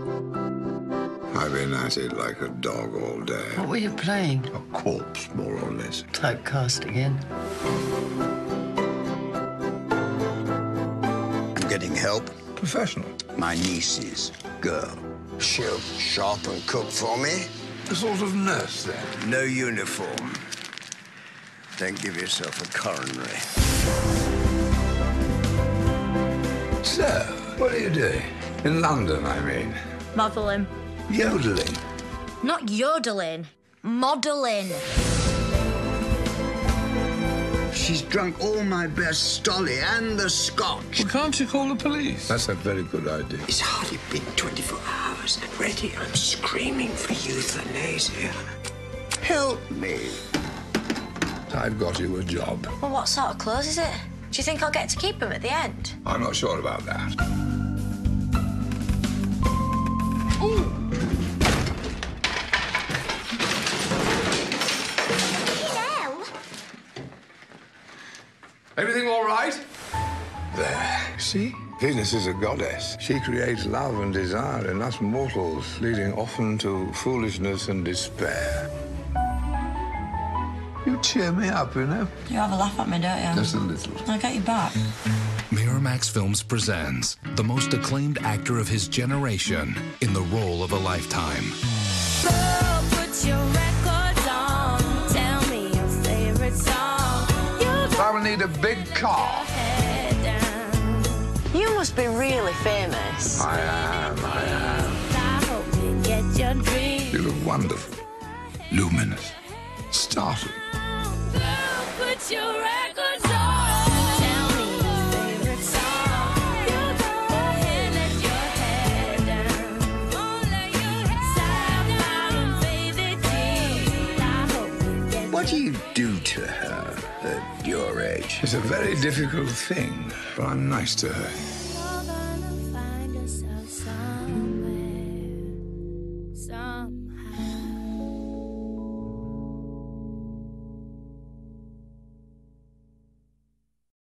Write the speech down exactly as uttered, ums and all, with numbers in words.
I've been at it like a dog all day. What were you playing? A corpse, more or less. Typecast again. I'm getting help. Professional. My niece's girl. She'll shop and cook for me. A sort of nurse, then. No uniform. Don't give yourself a coronary. So, what are you doing? In London, I mean. Modelling. Yodeling. Not yodeling. Modelling. She's drunk all my best Stolly and the scotch. Well, can't you call the police? That's a very good idea. It's hardly been twenty-four hours. Already I'm screaming for euthanasia. Help me. I've got you a job. Well, what sort of clothes is it? Do you think I'll get to keep them at the end? I'm not sure about that. Ooh. Everything all right? There. See? Venus is a goddess. She creates love and desire in us mortals, leading often to foolishness and despair. You cheer me up, you know? You have a laugh at me, don't you? Just a little. I'll get you back. Miramax Films presents the most acclaimed actor of his generation in the role of a lifetime. Girl, put your records on. Tell me your favorite song. You I will need a big car. head down. You must be really famous. I am, I am. I hope you get your dream. You look wonderful. Luminous. Startling. Girl, put your records on. Tell me your favorite song. You go ahead, let your head down. Only your head down, baby G. I hope you get What do you do to her at your age? It's a very difficult thing, but I'm nice to her.